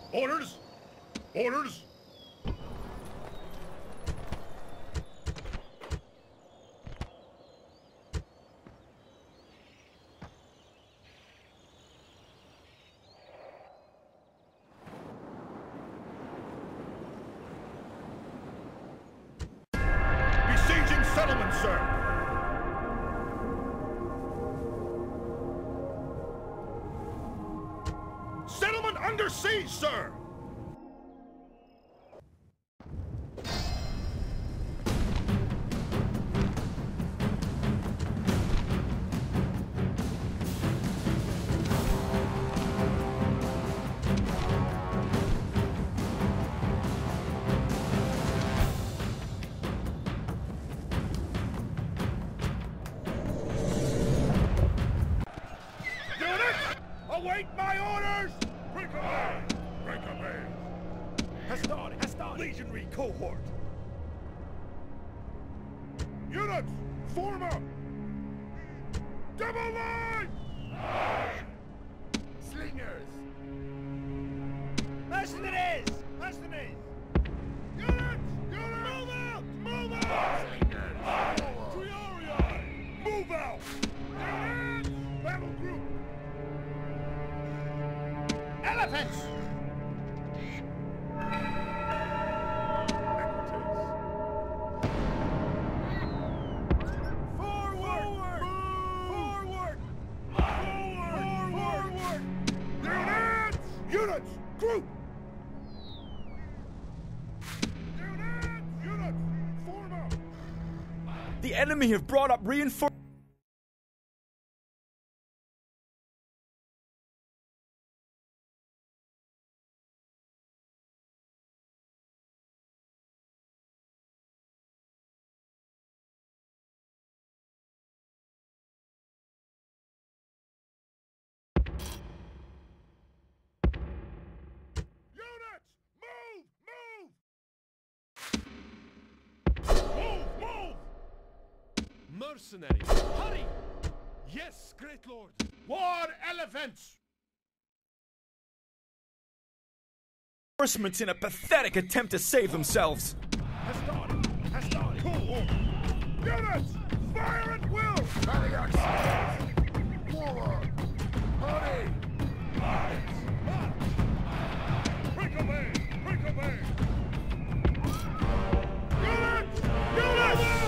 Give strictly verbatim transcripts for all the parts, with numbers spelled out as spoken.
Orders! Orders! Besieging settlement, sir! Settlement under siege, sir! Await my orders! Break away! Break away! Hastati! Hastati! Legionary cohort! Units! Form up! Double line! Slingers! Mercenaries! Mercenaries! Units! Units! Move out! Move out! Slingers! Triarii! Move out! Units! Battle group! Elephants! Forward! Forward! Forward! Forward! Units! Units! Group! Units! Units! Form up! The enemy have brought up reinforcements. Mercenaries! Hurry! Yes, great lord! War elephants! Reinforcements in a pathetic attempt to save themselves. Hastati! Hastati! Units! Fire at will! Sallies! Forward! Hurry! March! March! Break away! Break away! Units! Units!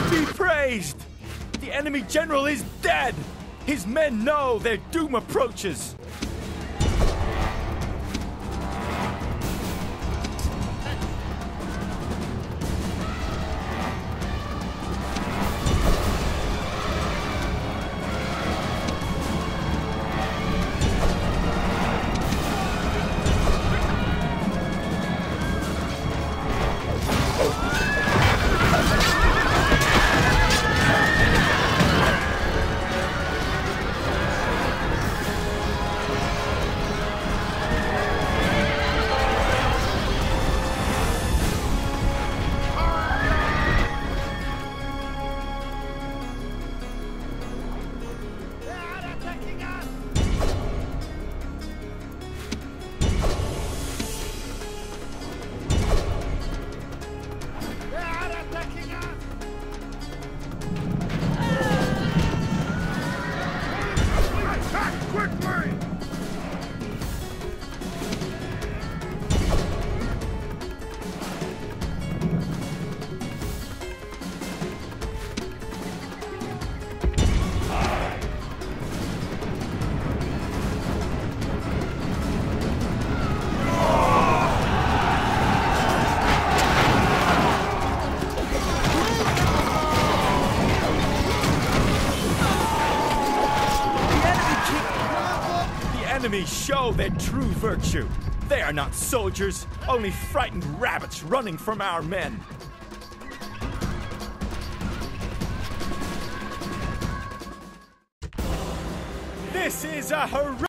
be praised! The enemy general is dead! His men know their doom approaches! Enemies show their true virtue. They are not soldiers, only frightened rabbits running from our men. This is a heroic